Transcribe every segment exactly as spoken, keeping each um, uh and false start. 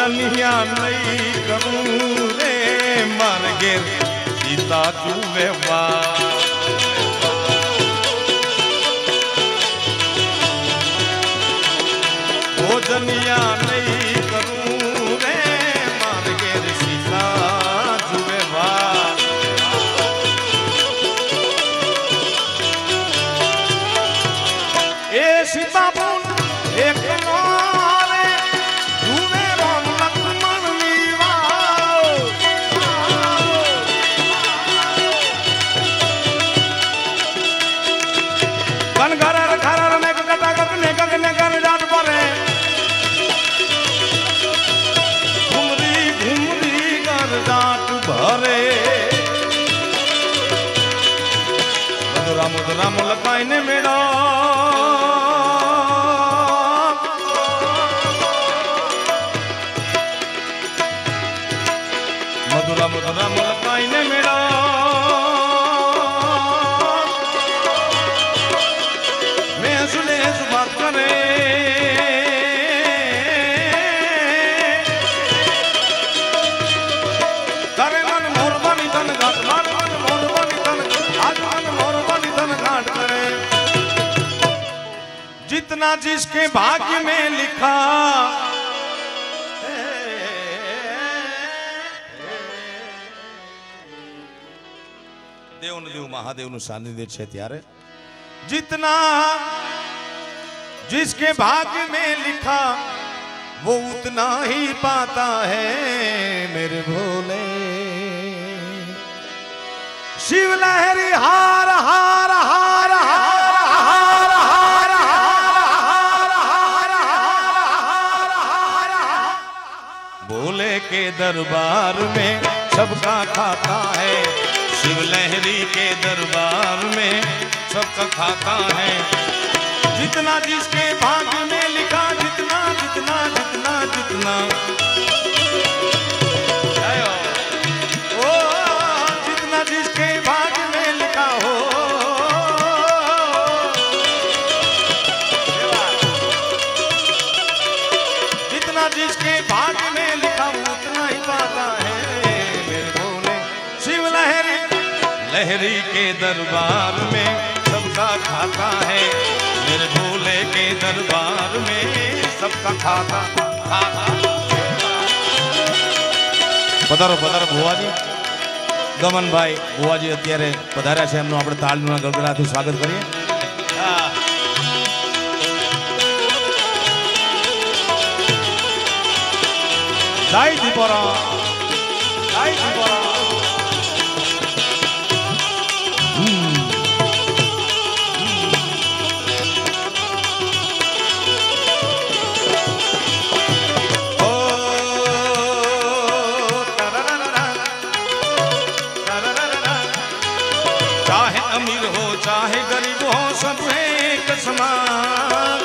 जनिया नहीं करूं रे मर गे सीता जुवे बार ओ जनिया नहीं करूं रे मर गे सीता जुवे बार ए सीता बोल एक नारे जुवे राम लक्ष्मण मीवाओ कन घर घर में कटा कटने कटने कर जात परे घुमरी घुमरी कर जात भरे मधुरा मधुरा मुलकाई ने मेरा मधुरा मधुरा मुलकाई ने मेरा मैं सुने इस बात करे करे मन मोर बनी धन घाट मन मन मोर बनी धन आज मन मोर बनी धन घाट करे जितना जिसके भाग्य में लिखा देव देव महादेव नु सानिध्य छे त्यारे जितना जिसके भाग्य में लिखा वो उतना ही पाता है मेरे भोले शिव लहरी हार हार हार हार हार हार हार हार हार भोले के दरबार में सबका खाता है शिव लहरी के दरबार में सबका खाता है जितना जिसके भाग्य में लिखा जितना जितना जितना जितना ओ जितना जिसके भाग्य में लिखा हो जितना जिसके भाग्य में लिखा वो उतना ही पाता है मेरे भोले शिव लहरी लहरी के दरबार में सबका खाता है मेरे भोले के दरबार में सबका खाता खाता पधारो पधारो भुवाजी गमन भाई भुवाजी અત્યારે પધાર્યા છે એમનું આપણે તાળીના ગગડાથી સ્વાગત કરીએ જય દીપોરા જય દીપોરા चाहे गरीब हो सब एक समान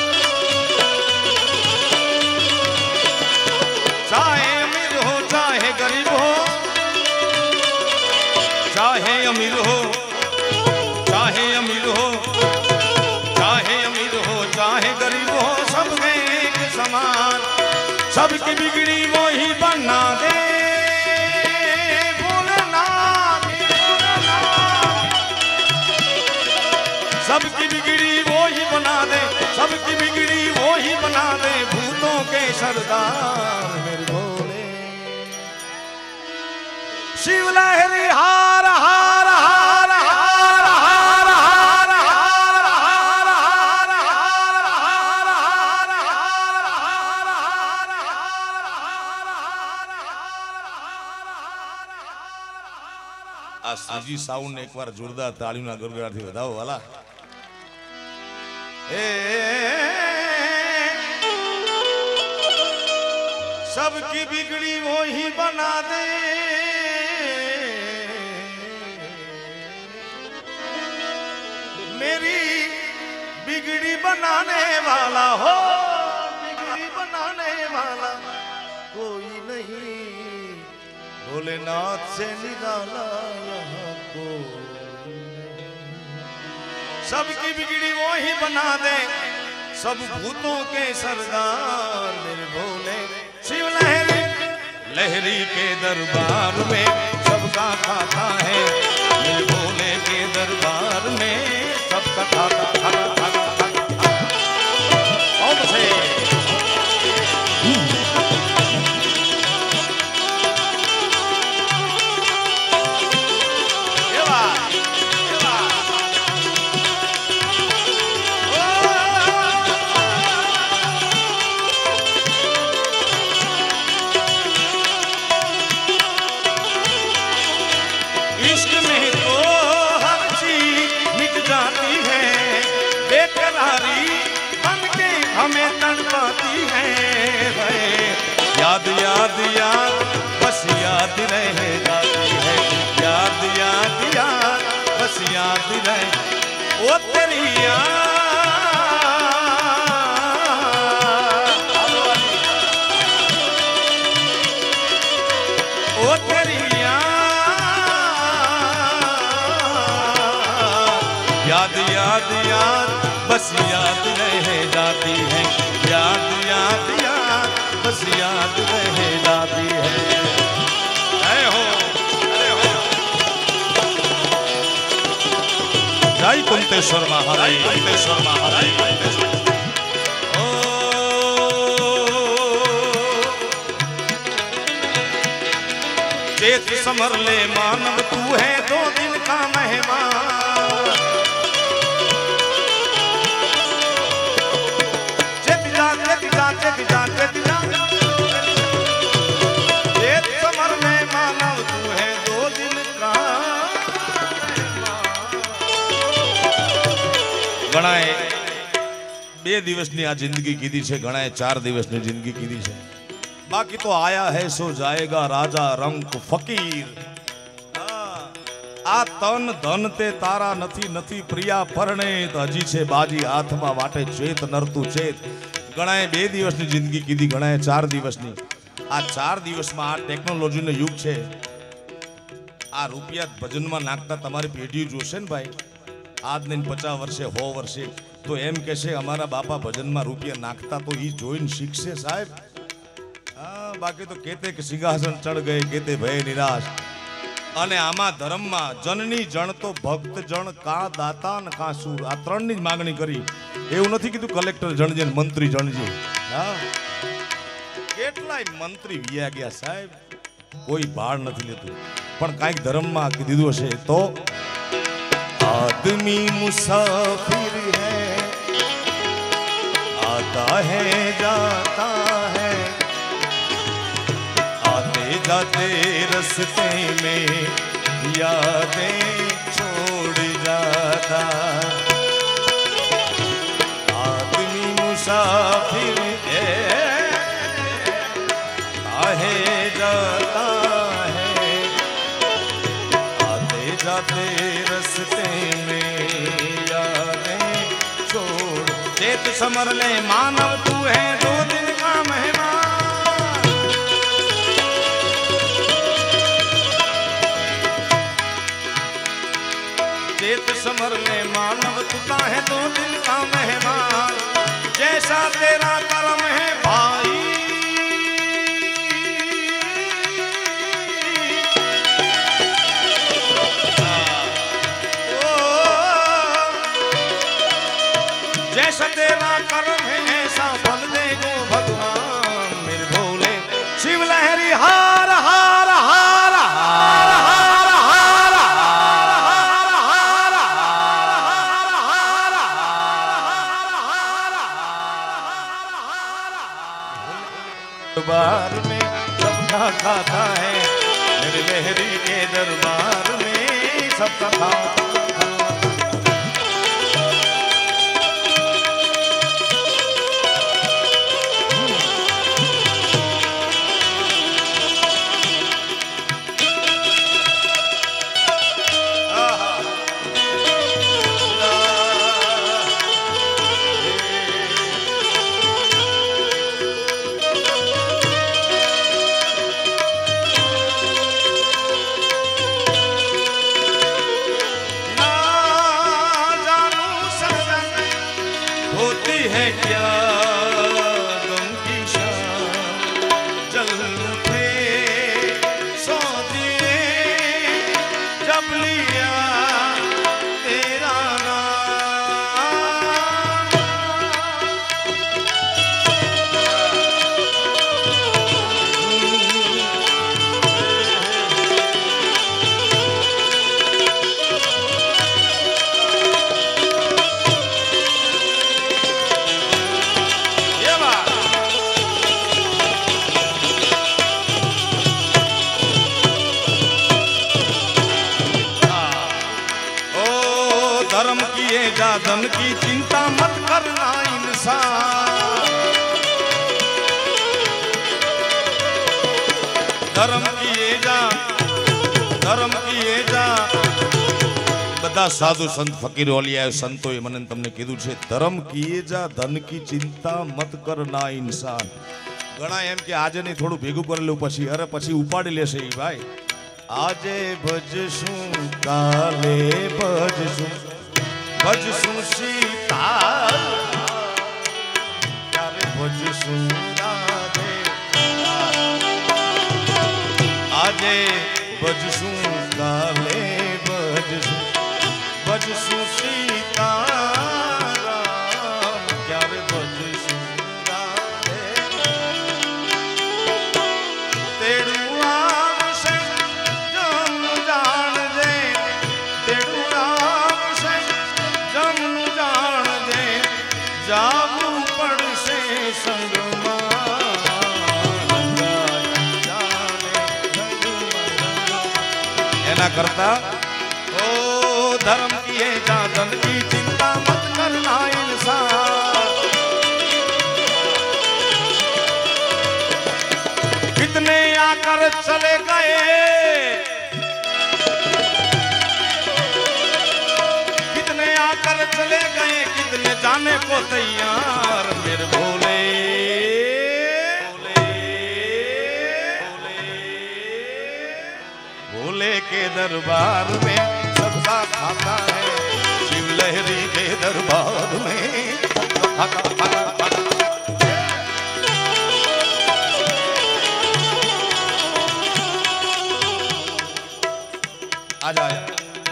चाहे अमीर हो चाहे गरीब हो चाहे अमीर हो चाहे अमीर हो चाहे अमीर हो चाहे गरीब हो सब एक समान सबकी बिगड़ी वो ही बना दे सबकी बिगड़ी वो ही बना दे सबकी बिगड़ी वो ही बना दे भूतों के सरदार मेरे भोले शिव लहरी हार हार हार हार हार हार हार हार हार हार हार हार आ सीजी साउंड एक बार जोरदार ताळीना गरगडाથી વધાવો વાલા सबकी बिगड़ी वो ही बना दे मेरी बिगड़ी बनाने वाला हो बिगड़ी बनाने वाला कोई नहीं भोलेनाथ से निराला यहाँ को सबकी बिगड़ी वो ही बना दे सब भूतों के सरदार मेरे भोले शिव लहरी लहरी के दरबार में सबका खाता है, मेरे भोले के दरबार में सबका खाता खाता खाता खाता ओम से हमें तड़पाती है, याद याद याद बस याद रह जाती है, याद याद याद बस याद रह ओ तेरी याद ओ तेरी याद याद याद याद बस याद रह जाती है, याद याद याद बस याद रह जाती है। जय हो जय हो जय कुंतेश्वर महाराज कुंतेश्वर महाराज ओ चेत समर ले मानव तू है दो दिन का मेहमान, समर में मानव तू है दो दिन का घणाए बे दिवसनी आ जिंदगी कीधी छे, घणाए चार दिवसनी जिंदगी कीधी छे, बाकी तो आया है सो जाएगा राजा रंक फकीर। आ तन धन ते तारा नथी नथी प्रिया परणे हजी छे बाजी हाथमा वाटे चेत नरतु चेत। घणाए बे दिवसनी जिंदगी कीधी, घणाए चार दिवसनी। आ चार दिवस में आ टेक्नोलॉजी नो युग छे, आ रुपया भजन में नाखता तमारी पेढ़ी जोशे ने भाई, आज नहीं पचास वर्षे सौ वर्षे तो एम कहे अमारा बापा भजन में रुपया नाखता तो ई जोईने शीखशे साहेब। हाँ बाकी तो कहते कि सिंहासन चढ़ गए, कहते भय निराश। अने आमा धर्म में जननी जन तो भक्त जन का दाता न का सूर, आ त्रणनी ज मागणी करी। एवं नहीं कीधुं कलेक्टर जणजे मंत्री जणजे। हाँ કેટલાય મંત્રી વિયા ગયા સાહેબ, કોઈ ભાળ નથી લેતું, પણ કાંઈક ધર્મમાં કીધું હશે તો आदमी मुसाफिर है, आता है जाता है, आते जाते रस्ते में यादें छोड़ जाता। आदमी मुसाफिर है, आहे जाता है, आते जाते रस्ते में यादें छोड़। चेत समर ले मानव तू है दो दिन का मेहमान, चेत समर ले मानव तू का है दो दिन का मेहमान। जैसा तेरा कर्म है भाई, जैसा तेरा कर्म है ऐसा फल देगो भगवान। मेरे भोले शिव लहरी हार हार हार हार हार हार दरबार में सबका खाता है, मेरे लहरी के दरबार में सबका खाता। जा धन की चिंता मत करना इंसान। धर्म किए जा धर्म किए जा। બધા સાધુ સંત ફકીરો ઓલિયા સંતોએ મને તમને કીધું છે ધર્મ કિए जा ધન की चिंता मत करना इंसान। ઘણા એમ કે આજે નહીં થોડું ભેગું કરેલું પછી અરે પછી ઉપાડી લેશે એ ભાઈ। આજે ભજશું કાલે ભજશું ભજશું સીતા ક્યારે ભજશું રાધે। આજે ભજશું કાલે ભજશું ભજશું સીતારામ ક્યારે ભજશું રાધે। તેડું આવશે જમનું જાણજે તેડું આવશે જમનું જાણજે જાવું પડશે સંગમાં એના કરતા ओ धर्म किए जा धन की चिंता मत करना इंसान। कितने आकर चले गए कितने आकर चले गए कितने जाने को तैयार। मेरे भोले भोले के दरबार में सबका खाता है। शिव लहरी के दरबार में सबका खाता है। आजा आजा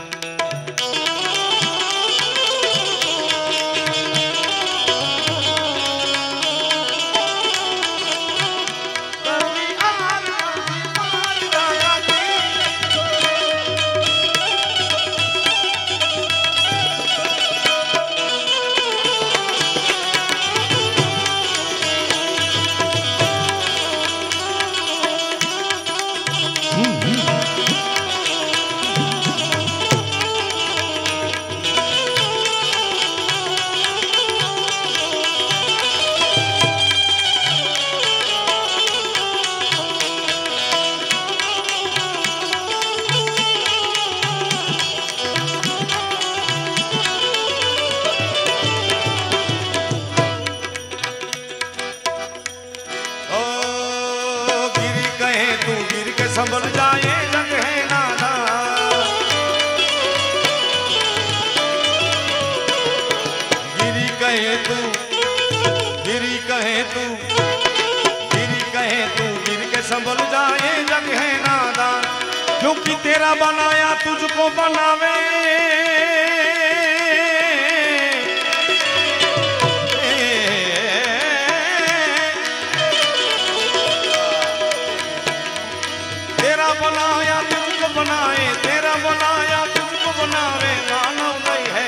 संभल जाए जग है नाना। गिरी कहे तू गिरी कहे तू गिरी कहे तू गिर के संभल जाए जग है नादान। क्योंकि तेरा बनाया तुझको बनावे बनाया तुझको बनाए तेरा बनाया तुझको बनावे मानव नहीं है।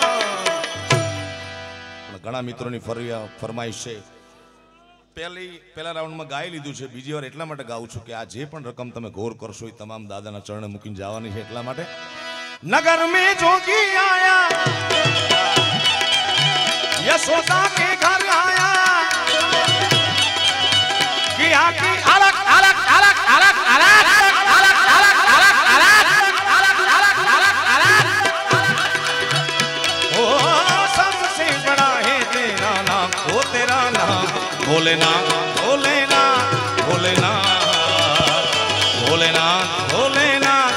ઘણા મિત્રોની ફરમાઈશ છે પહેલી પહેલા રાઉન્ડમાં ગાઈ લીધું છે બીજી વાર એટલા માટે ગાઉં છું કે આ જે પણ રકમ તમે ગોર કરશો એ તમામ દાદાના ચરણે મૂકીને જવાની છે એટલા માટે। નગર में जोगी आया यशोदा के घर आया कि आकी अलग अलग अलग अलग अलग तेरा नाम भोलेनाथ भोलेनाथ भोलेनाथ भोलेनाथ भोलेनाथ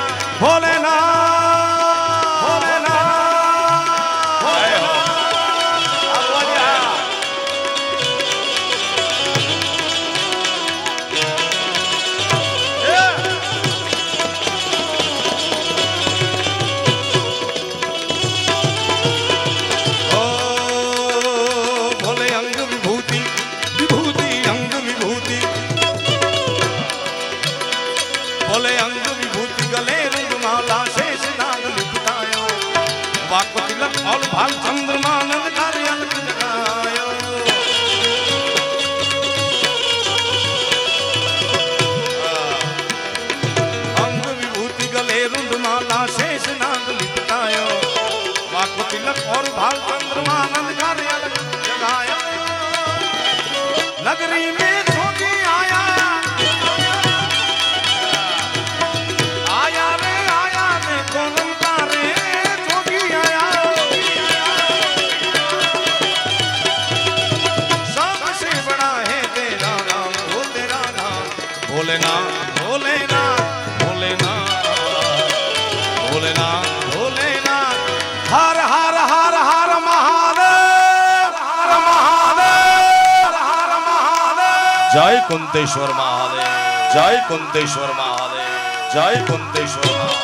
भोलेनाथ भोले अंग नगरी में जोगी आया आया रे आया रे कोलम का रे जोगी आया सबसे बड़ा है तेरा नाम वो तेरा नाम भोलेनाथ भोलेनाथ भोलेनाथ भोलेनाथ भोलेनाथ हर हर हर हर महादेव हर महादेव हर महादेव जय कुंतेश्वर महादेव जय कुंतेश्वर महादेव जय कुंतेश्वर महादेव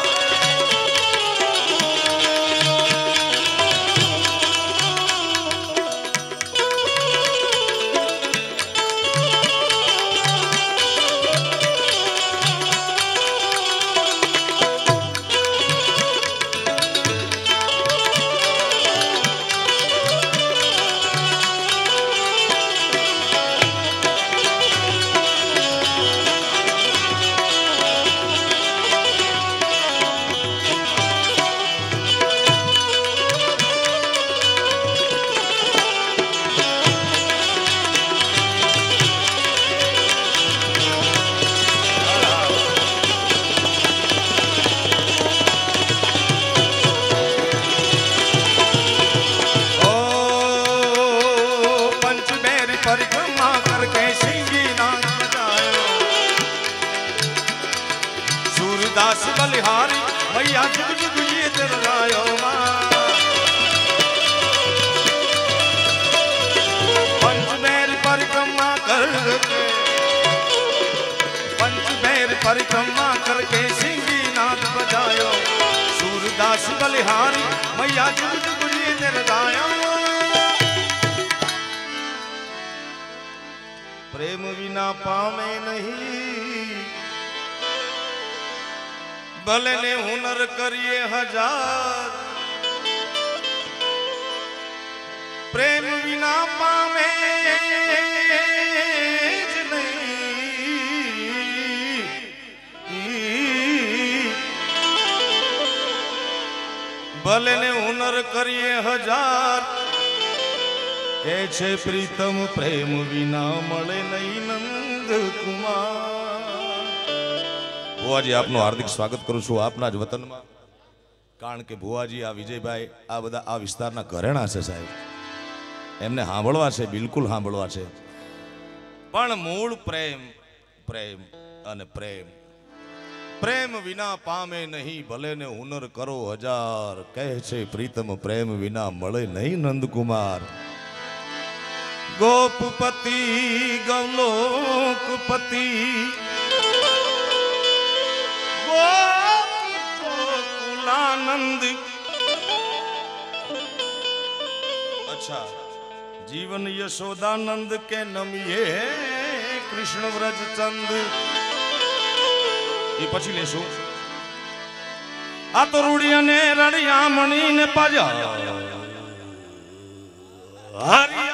परिक्रमा करके सिंगी नाच बजायो सूरदास बलिहारी मैया जुग जुग ये जगायो पंचमेर परिक्रमा करके पंचमेर परिक्रमा करके सिंगी नाच बजायो सूरदास बलिहारी मैया जुग जुग ये जगायो प्रेम विना पावे नहीं भले ने हुनर करिए हजार प्रेम विना पावे नहीं भले ने हुनर करिए हजार के छे प्रीतम प्रेम विना मळे नहीं नंद कुमार भुवाजी आपનું હાર્દિક સ્વાગત કરું છું આપના જ વતનમાં કારણ કે ભુવાજી આ વિજયભાઈ આ બધા આ વિસ્તારના ઘરેણા છે સાહેબ એમને સાંભળવા છે બિલકુલ સાંભળવા છે પણ મૂળ પ્રેમ પ્રેમ અને પ્રેમ પ્રેમ વિના પામે નહીં ભલે ને હુનર કરો હજાર કહે છે પ્રીતમ પ્રેમ વિના મળે નહીં નંદકુમાર गोपपति गौलोकपति गोकुलानंद अच्छा जीवन यशोदानंद के नमिए कृष्ण व्रज चंद ये पछी लेशो आ तो रूढ़िया ने रड़िया मणि ने पजा हरि